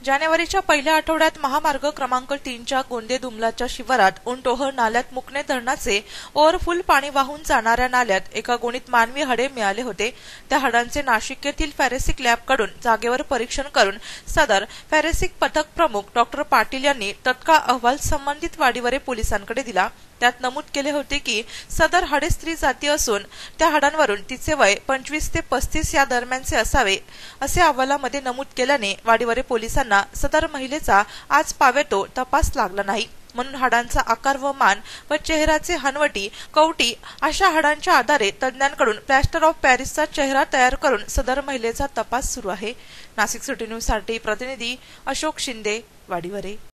जानेवारीच्या पहिल्या आठवड्यात महामार्ग क्रमांक 3च्या गोंदे-दुमलाच्या शिवारात उंटोह नाल्यात मुकणे धरणाचे ओव्हरफुल पाणी वाहून जाणाऱ्या नाल्यात एका गोणीत मानवी हाडे मिळाले होते। त्या हाडांचे नाशिक येथील फॉरेन्सिक लॅबकडून जागेवर परीक्षण करून सदर फॉरेन्सिक पथक प्रमुख डॉ. पाटील यांनी तत्काळ अहवाल संबंधित वाडीवरे पोलिसांकडे दिला। त्यात नमूद केले होते की सदर हाडे स्त्री जाती असून त्या हाडांवरून तिचे वय 25 ते 35 या दरम्यानचे असावे असे अहवालामध्ये नमूद केल्याने वाडीवरे पोलिसांना सदर महिलेचा आज पावेतो तपास लागला नाही, म्हणून हाडांचा आकार व मान व चेहऱ्याचे हनवटी कवटी अशा हाडांच्या आधारे तज्ञांकडून प्लॅस्टर ऑफ पॅरिसचा चेहरा तयार करून सदर महिलेचा तपास सुरू आहे। नाशिक सिटी न्यूज साठी प्रतिनिधी अशोक शिंदे, वाडीवरे।